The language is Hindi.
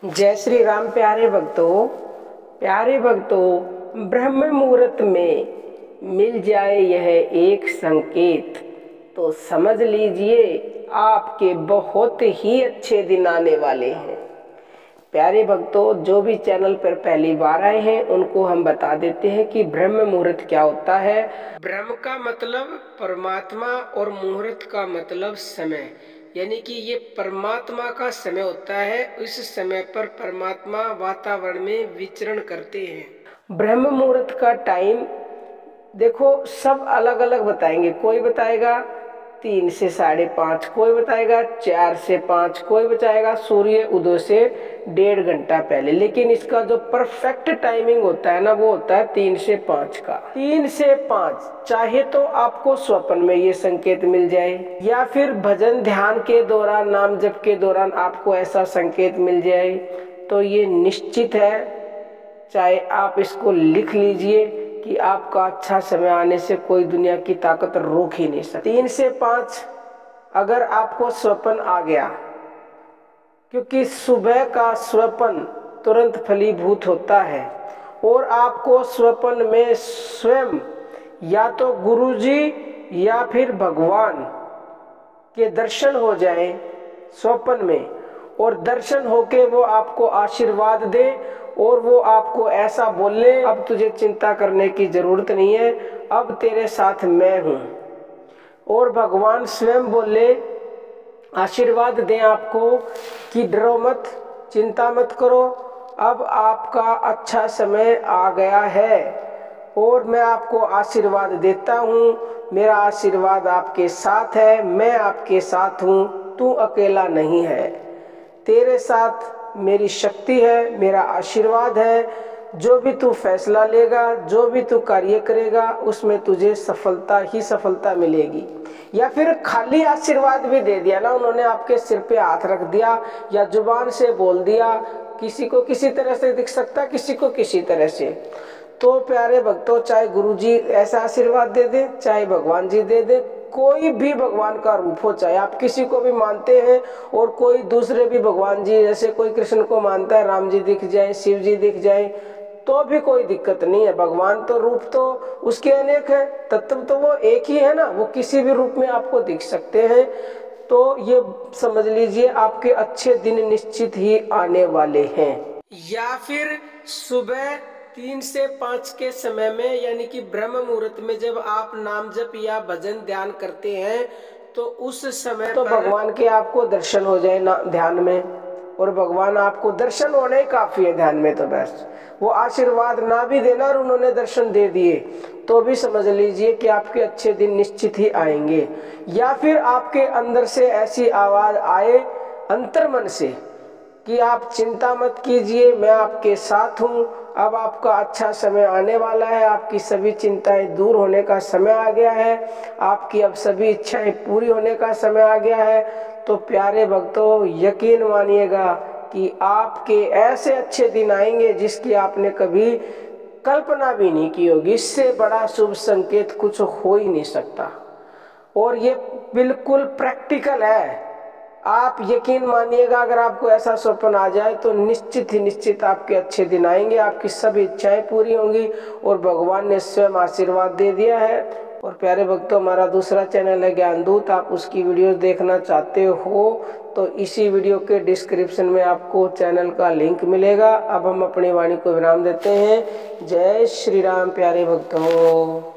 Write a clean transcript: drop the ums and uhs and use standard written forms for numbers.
जय श्री राम। प्यारे भक्तों, ब्रह्म मुहूर्त में मिल जाए यह एक संकेत तो समझ लीजिए आपके बहुत ही अच्छे दिन आने वाले हैं। प्यारे भक्तों, जो भी चैनल पर पहली बार आए हैं उनको हम बता देते हैं कि ब्रह्म मुहूर्त क्या होता है। ब्रह्म का मतलब परमात्मा और मुहूर्त का मतलब समय, यानी कि ये परमात्मा का समय होता है। इस समय पर परमात्मा वातावरण में विचरण करते हैं। ब्रह्म मुहूर्त का टाइम देखो सब अलग अलग बताएंगे। कोई बताएगा 3 से 5:30, कोई बताएगा 4 से 5, कोई बताएगा सूर्य उदय से 1.5 घंटा पहले। लेकिन इसका जो परफेक्ट टाइमिंग होता है ना, वो होता है 3 से 5 का। 3 से 5 चाहे तो आपको स्वप्न में ये संकेत मिल जाए, या फिर भजन ध्यान के दौरान, नाम जप के दौरान आपको ऐसा संकेत मिल जाए, तो ये निश्चित है। चाहे आप इसको लिख लीजिए कि आपका अच्छा समय आने से कोई दुनिया की ताकत रोक ही नहीं सकती। 3 से 5 अगर आपको स्वप्न आ गया, क्योंकि सुबह का स्वप्न तुरंत फलीभूत होता है, और आपको स्वप्न में स्वयं या तो गुरुजी या फिर भगवान के दर्शन हो जाए स्वप्न में, और दर्शन होके वो आपको आशीर्वाद दे और वो आपको ऐसा बोले, अब तुझे चिंता करने की जरूरत नहीं है, अब तेरे साथ मैं हूँ। और भगवान स्वयं बोले, आशीर्वाद दें आपको कि डरो मत, चिंता मत करो, अब आपका अच्छा समय आ गया है और मैं आपको आशीर्वाद देता हूँ। मेरा आशीर्वाद आपके साथ है, मैं आपके साथ हूँ, तू अकेला नहीं है, तेरे साथ मेरी शक्ति है, मेरा आशीर्वाद है। जो भी तू फैसला लेगा, जो भी तू कार्य करेगा, उसमें तुझे सफलता ही सफलता मिलेगी। या फिर खाली आशीर्वाद भी दे दिया ना उन्होंने, आपके सिर पे हाथ रख दिया या जुबान से बोल दिया, किसी को किसी तरह से दिख सकता, किसी को किसी तरह से। तो प्यारे भक्तों, चाहे गुरुजी ऐसा आशीर्वाद दे दे, चाहे भगवान जी दे दे, कोई भी भगवान का रूप हो, चाहे आप किसी को भी मानते हैं और कोई दूसरे भी भगवान जी, जैसे कोई कृष्ण को मानता है, राम जी दिख जाए, शिव जी दिख जाए, तो भी कोई दिक्कत नहीं है। भगवान तो रूप तो उसके अनेक है, तत्व तो वो एक ही है ना, वो किसी भी रूप में आपको दिख सकते हैं। तो ये समझ लीजिए आपके अच्छे दिन निश्चित ही आने वाले हैं। या फिर सुबह 3 से 5 के समय में, यानी कि ब्रह्म मुहूर्त में जब आप नाम जप या भजन ध्यान करते हैं, तो उस समय तो भगवान के आपको दर्शन हो जाए ना ध्यान में, और भगवान आपको दर्शन होने ही काफी है ध्यान में। तो बस वो आशीर्वाद ना भी देना और उन्होंने दर्शन दे दिए तो भी समझ लीजिए कि आपके अच्छे दिन निश्चित ही आएंगे। या फिर आपके अंदर से ऐसी आवाज आए अंतर्मन से कि आप चिंता मत कीजिए, मैं आपके साथ हूँ, अब आपका अच्छा समय आने वाला है, आपकी सभी चिंताएं दूर होने का समय आ गया है, आपकी अब सभी इच्छाएं पूरी होने का समय आ गया है। तो प्यारे भक्तों, यकीन मानिएगा कि आपके ऐसे अच्छे दिन आएंगे जिसकी आपने कभी कल्पना भी नहीं की होगी। इससे बड़ा शुभ संकेत कुछ हो ही नहीं सकता, और ये बिल्कुल प्रैक्टिकल है। आप यकीन मानिएगा, अगर आपको ऐसा स्वप्न आ जाए तो निश्चित ही निश्चित आपके अच्छे दिन आएंगे, आपकी सभी इच्छाएं पूरी होंगी और भगवान ने स्वयं आशीर्वाद दे दिया है। और प्यारे भक्तों, हमारा दूसरा चैनल है ज्ञान दूत, आप उसकी वीडियोस देखना चाहते हो तो इसी वीडियो के डिस्क्रिप्शन में आपको चैनल का लिंक मिलेगा। अब हम अपनी वाणी को विराम देते हैं। जय श्री राम प्यारे भक्तों।